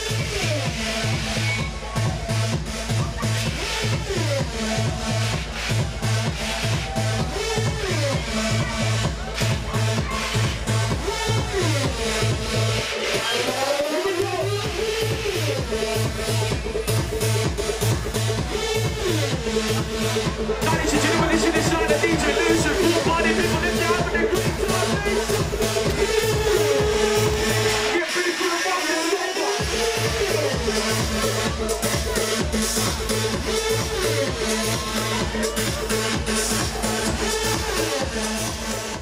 Ladies and gentlemen, this is the sound of DJ Lucian. Full party people in the having a great time. Get ready for the fucking summer.